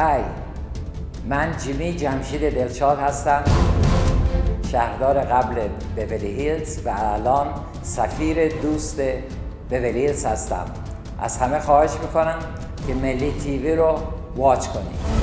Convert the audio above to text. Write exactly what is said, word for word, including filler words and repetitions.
های، من جیمی جمشید دلشاد هستم، شهردار قبل بیولی هیلز و الان سفیر دوست بیولی هیلز هستم. از همه خواهش میکنم که ملی تیوی رو واچ کنید.